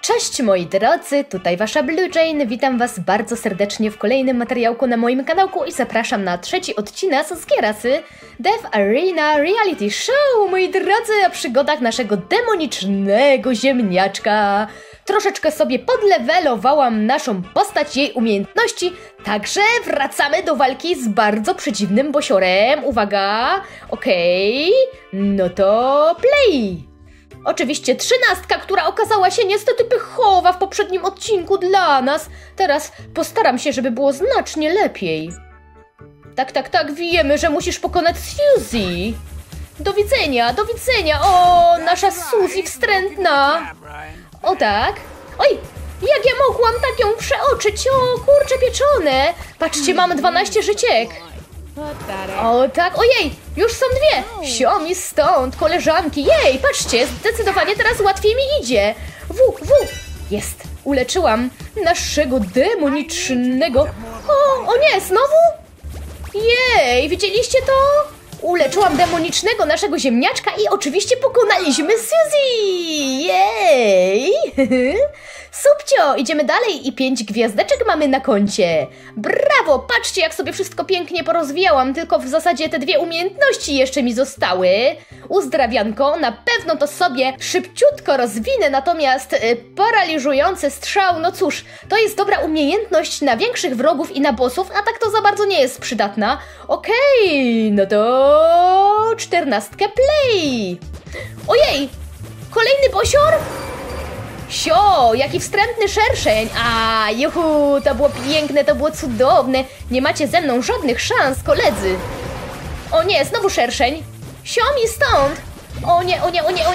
Cześć moi drodzy, tutaj wasza Blue Jane, witam was bardzo serdecznie w kolejnym materiałku na moim kanałku i zapraszam na trzeci odcinek z Gierasy Death Arena Reality Show, moi drodzy, o przygodach naszego demonicznego ziemniaczka. Troszeczkę sobie podlewelowałam naszą postać, jej umiejętności, także wracamy do walki z bardzo przedziwnym bosiorem. Uwaga, okej, no to play! Oczywiście 13, która okazała się niestety pechowa w poprzednim odcinku dla nas. Teraz postaram się, żeby było znacznie lepiej. Tak, wiemy, że musisz pokonać Suzy. Do widzenia, do widzenia. O, nasza Suzy wstrętna. O tak. Oj, jak ja mogłam tak ją przeoczyć? O, kurcze pieczone. Patrzcie, mamy 12 życiek. O tak, ojej, już są dwie. Sio mi stąd, koleżanki. Jej, patrzcie, zdecydowanie teraz łatwiej mi idzie. Jest, uleczyłam naszego demonicznego. O nie, znowu? Jej, widzieliście to? Uleczyłam demonicznego naszego ziemniaczka i oczywiście pokonaliśmy Suzy. Jej. Subcio, idziemy dalej i 5 gwiazdeczek mamy na koncie. Brawo, patrzcie jak sobie wszystko pięknie porozwijałam, tylko w zasadzie te dwie umiejętności jeszcze mi zostały. Uzdrawianko, na pewno to sobie szybciutko rozwinę, natomiast paraliżujący strzał, no cóż, to jest dobra umiejętność na większych wrogów i na bossów, a tak to za bardzo nie jest przydatna. Okej, no to 14 play. Ojej, kolejny bosior? Sio, jaki wstrętny szerszeń. A, juhu, to było piękne, to było cudowne. Nie macie ze mną żadnych szans, koledzy. O nie, znowu szerszeń. Sio mi stąd. O nie.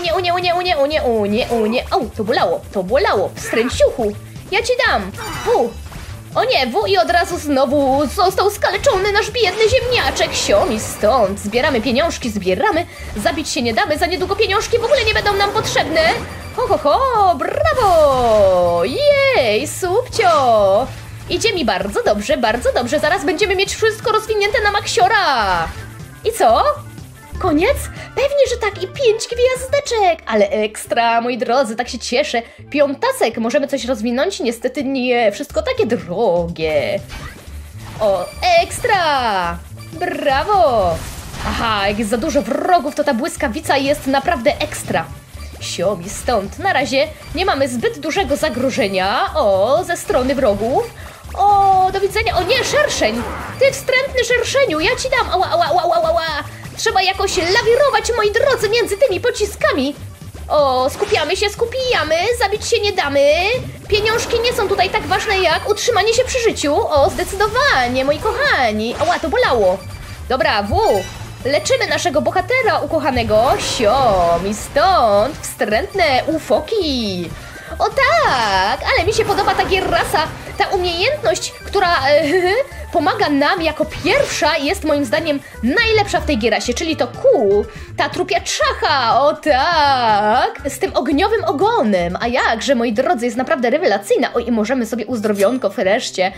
Au, to bolało. Wstręciuchu. Ja ci dam. O nie, i od razu znowu został skaleczony nasz biedny ziemniaczek. Sio mi stąd. Zbieramy pieniążki, Zabić się nie damy, za niedługo pieniążki w ogóle nie będą nam potrzebne. Ho, brawo! Jej, subcio! Idzie mi bardzo dobrze. Zaraz będziemy mieć wszystko rozwinięte na maksiora. I co? Koniec? Pewnie, że tak, i 5 gwiazdeczek. Ale ekstra, moi drodzy, tak się cieszę. 5. możemy coś rozwinąć? Niestety nie, wszystko takie drogie. O, ekstra! Brawo! Aha, jak jest za dużo wrogów, to ta błyskawica jest naprawdę ekstra. Sio mi stąd. Na razie nie mamy zbyt dużego zagrożenia. O, ze strony wrogów. O, do widzenia. O nie, szerszeń. Ty wstrętny szerszeniu, ja ci dam. Ała. Trzeba jakoś lawirować, moi drodzy, między tymi pociskami. O, skupiamy, zabić się nie damy. Pieniążki nie są tutaj tak ważne jak utrzymanie się przy życiu. O, zdecydowanie, moi kochani. Ała, to bolało. Dobra, leczymy naszego bohatera ukochanego. Sio mi stąd, wstrętne ufoki. O tak, ale mi się podoba ta Gierasa. Ta umiejętność, która pomaga nam jako pierwsza, jest moim zdaniem najlepsza w tej Gierasie, czyli to ta trupia czacha, o tak, z tym ogniowym ogonem. A jakże, moi drodzy, jest naprawdę rewelacyjna. Oj, i możemy sobie uzdrowionko wreszcie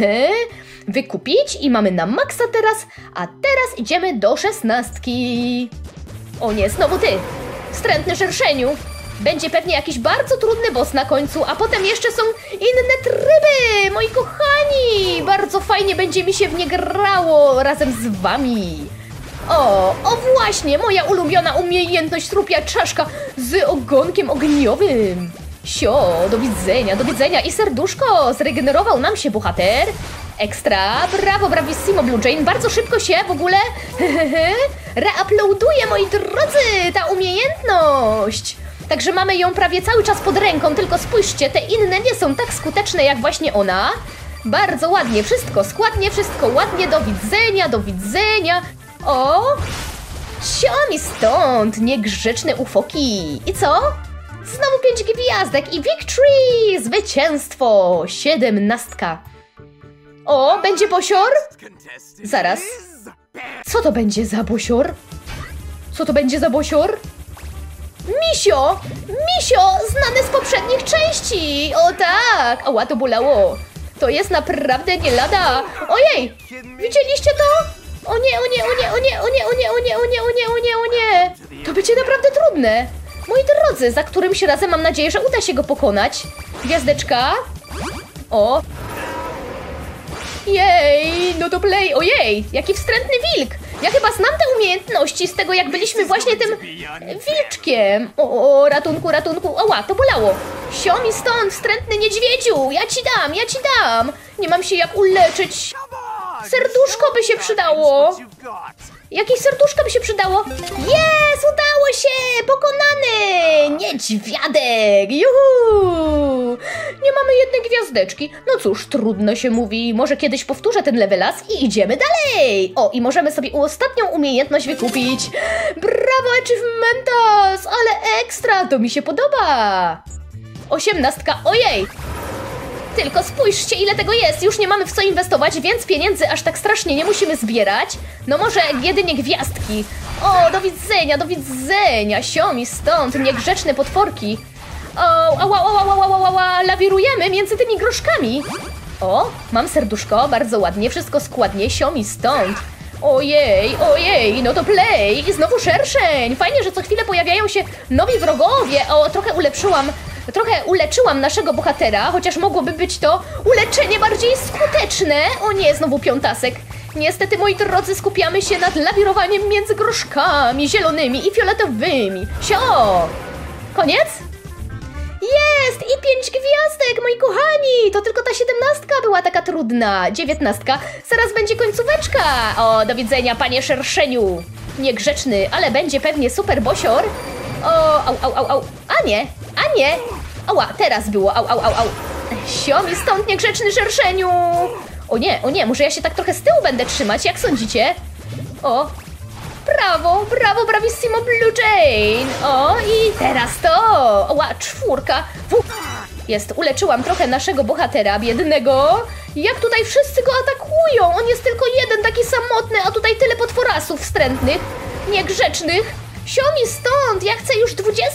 wykupić i mamy na maksa teraz, a teraz idziemy do 16. O nie, znowu ty, wstrętny szerszeniu. Będzie pewnie jakiś bardzo trudny boss na końcu, a potem jeszcze są inne tryby, moi kochani! Bardzo fajnie będzie mi się w nie grało razem z wami. O właśnie, moja ulubiona umiejętność trupia czaszka z ogonkiem ogniowym. Sio, do widzenia i serduszko, zregenerował nam się bohater. Ekstra, brawo, bravissimo Blue Jane, bardzo szybko się w ogóle reuploaduje, moi drodzy, ta umiejętność. Także mamy ją prawie cały czas pod ręką, tylko spójrzcie, te inne nie są tak skuteczne jak właśnie ona. Bardzo ładnie, wszystko składnie, wszystko ładnie, do widzenia. O, sio mi stąd, niegrzeczne ufoki. I co? Znowu 5 gwiazdek i victory, zwycięstwo, 17. O, będzie bosior? Zaraz. Co to będzie za bosior? Misio, znany z poprzednich części. O tak, ała, to bolało. To jest naprawdę nie lada. Ojej, widzieliście to? O nie. To będzie naprawdę trudne. Moi drodzy, za którymś razem mam nadzieję, że uda się go pokonać. Gwiazdeczka. O. Jej, no to play. Ojej, jaki wstrętny wilk. Ja chyba znam te umiejętności z tego, jak byliśmy właśnie tym wilczkiem. O, ratunku, ratunku. Oła, to bolało. Sio mi stąd, wstrętny niedźwiedziu. Ja ci dam. Nie mam się jak uleczyć. Serduszko by się przydało. Jakieś serduszko by się przydało. Jest, udało się, pokonany. Niedźwiadek, juhu. Nie mamy jednej gwiazdeczki. No cóż, trudno się mówi. Może kiedyś powtórzę ten levelas i idziemy dalej. O, i możemy sobie ostatnią umiejętność wykupić. Brawo, achievementas, ale ekstra, to mi się podoba. 18, ojej. Tylko spójrzcie, ile tego jest. Już nie mamy w co inwestować, więc pieniędzy aż tak strasznie nie musimy zbierać. No może jedynie gwiazdki. O, do widzenia. Sio mi stąd, niegrzeczne potworki. O, ała, lawirujemy między tymi groszkami. O, mam serduszko, bardzo ładnie, wszystko składnie. Sio mi stąd. Ojej, no to play. I znowu szerszeń. Fajnie, że co chwilę pojawiają się nowi wrogowie. O, trochę uleczyłam naszego bohatera, chociaż mogłoby być to uleczenie bardziej skuteczne. O nie, znowu piątasek. Niestety, moi drodzy, skupiamy się nad lawirowaniem między groszkami zielonymi i fioletowymi. Sio! Koniec? Jest! I 5 gwiazdek, moi kochani! To tylko ta 17 była taka trudna. 19. Zaraz będzie końcóweczka. O, do widzenia, panie szerszeniu. Niegrzeczny, ale będzie pewnie super bosior. O, au. A nie. Ała, teraz było, au. Sio mi stąd, niegrzeczny szerszeniu. O nie, może ja się tak trochę z tyłu będę trzymać, jak sądzicie? O, brawo, bravissimo Blue Jane. O, i teraz to. Oła, 4. Jest, uleczyłam trochę naszego bohatera, biednego. Jak tutaj wszyscy go atakują. On jest tylko jeden, taki samotny, a tutaj tyle potworasów wstrętnych, niegrzecznych. Sio mi stąd, ja chcę już 20.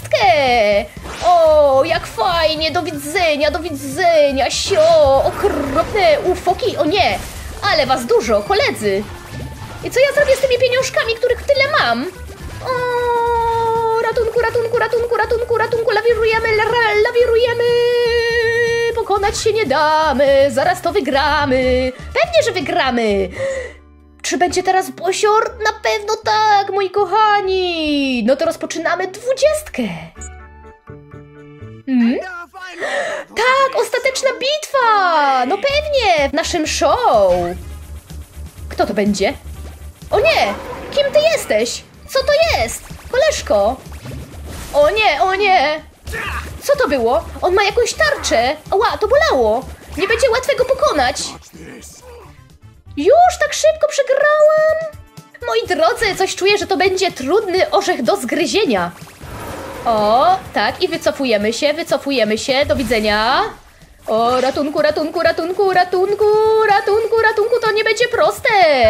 O, jak fajnie, do widzenia, sio, okropne ufoki, o nie, ale was dużo, koledzy. I co ja zrobię z tymi pieniążkami, których tyle mam? O, ratunku, lawirujemy, pokonać się nie damy, zaraz to wygramy, pewnie, że wygramy. Czy będzie teraz bosior? Na pewno tak, moi kochani! No to rozpoczynamy 20. Tak, ostateczna bitwa! No pewnie, w naszym show! Kto to będzie? O nie! Kim ty jesteś? Co to jest? Koleżko! O nie! Co to było? On ma jakąś tarczę! Ła, to bolało! Nie będzie łatwo go pokonać! Już tak szybko przegrałam? Moi drodzy, coś czuję, że to będzie trudny orzech do zgryzienia. O, tak, i wycofujemy się, do widzenia. O, ratunku, to nie będzie proste.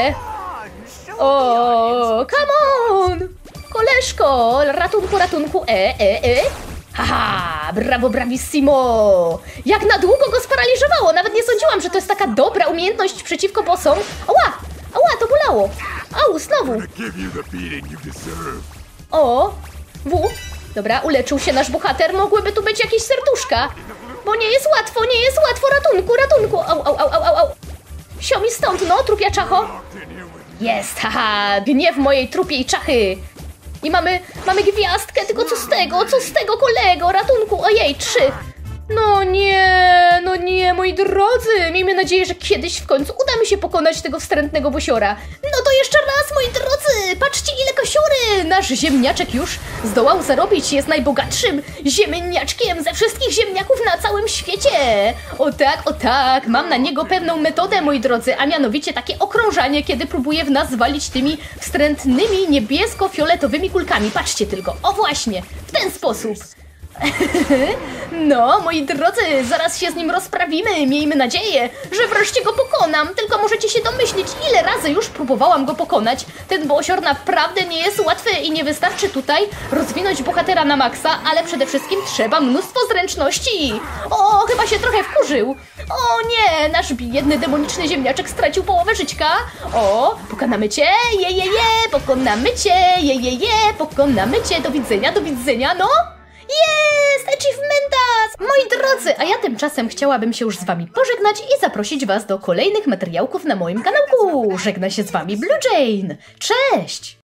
O, come on, koleżko, ratunku, haha, bravissimo! Jak na długo go sparaliżowało! Nawet nie sądziłam, że to jest taka dobra umiejętność przeciwko bossom. Ała, to bolało! Au, znowu! O, dobra, uleczył się nasz bohater. Mogłyby tu być jakieś serduszka. Bo nie jest łatwo, ratunku! Au! Sio mi stąd, no, trupia czacho! Jest, haha, gniew mojej trupiej czachy! I mamy gwiazdkę, tylko co z tego, kolego, ratunku, ojej, 3. No nie, moi drodzy, miejmy nadzieję, że kiedyś w końcu uda mi się pokonać tego wstrętnego bosiora. No to jeszcze raz, moi drodzy, patrzcie ile kasiory! Nasz ziemniaczek już zdołał zarobić, jest najbogatszym ziemniaczkiem ze wszystkich ziemniaków na całym świecie. O tak, mam na niego pewną metodę, moi drodzy, a mianowicie takie okrążanie, kiedy próbuje w nas walić tymi wstrętnymi niebiesko-fioletowymi kulkami. Patrzcie tylko, o właśnie, w ten sposób. No, moi drodzy, zaraz się z nim rozprawimy. Miejmy nadzieję, że wreszcie go pokonam. Tylko możecie się domyślić, ile razy już próbowałam go pokonać. Ten bosior naprawdę nie jest łatwy i nie wystarczy tutaj rozwinąć bohatera na maksa, ale przede wszystkim trzeba mnóstwo zręczności. O, chyba się trochę wkurzył. O nie, nasz biedny demoniczny ziemniaczek stracił połowę żyćka. O, pokonamy cię, pokonamy cię, pokonamy cię. Do widzenia, no. Jest! Achievementas! Moi drodzy, a ja tymczasem chciałabym się już z wami pożegnać i zaprosić was do kolejnych materiałków na moim kanałku. Żegna się z wami Blue Jane. Cześć!